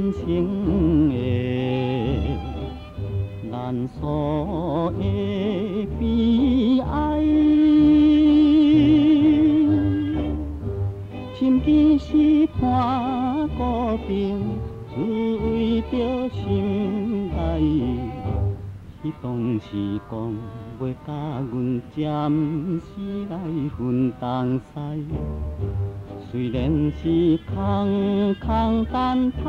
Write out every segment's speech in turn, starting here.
生的难诉的悲哀，深更是伴孤兵，只为着心爱。彼当时讲袂甲阮暂时来分东西，虽然是空空等待，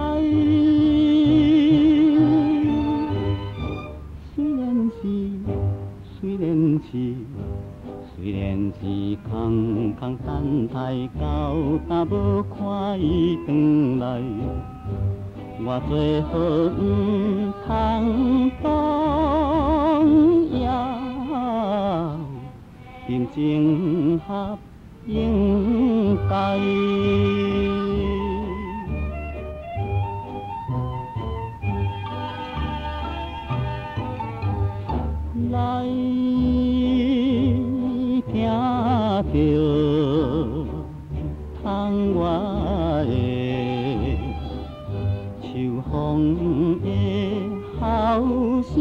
虽然是空空等待，到但无看伊转来。我最好通动摇，真情合应该。来听着窗外的秋风的吼声，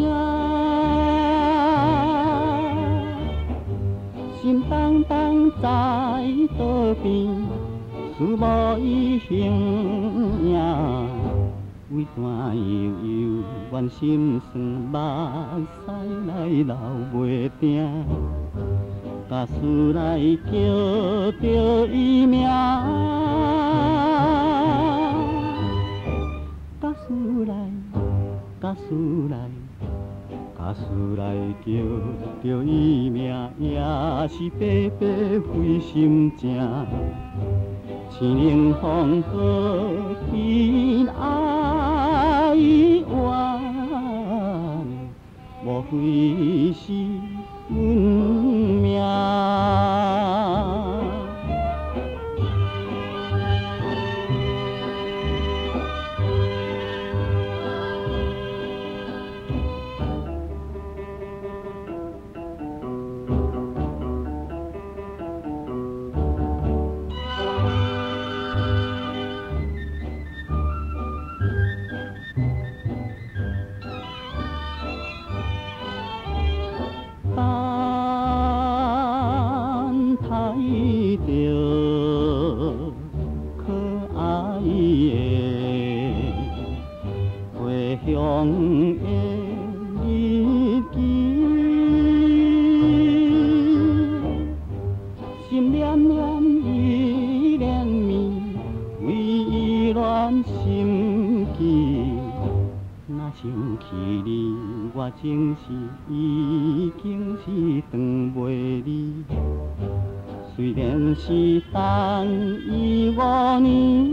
心动动在倒边，思无伊形影。为怎悠悠怨心酸，目屎来流袂停，甲思来叫着伊名，甲思来叫着伊名，也是白白费心情。千零风波天爱怨，无非是运命。睇着可爱的回乡的日记，心念念依恋绵，为伊恋心悸。若想起你，我情是已经是断袂离。虽然是等伊5年，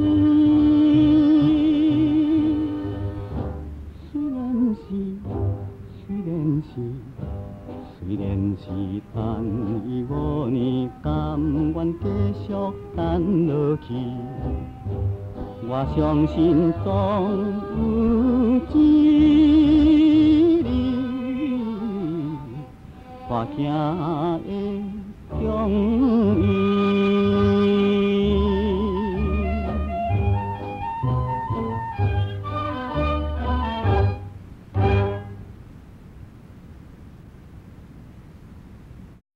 虽然是等伊5年，甘愿继续等落去。我相信总有一日，大行的终。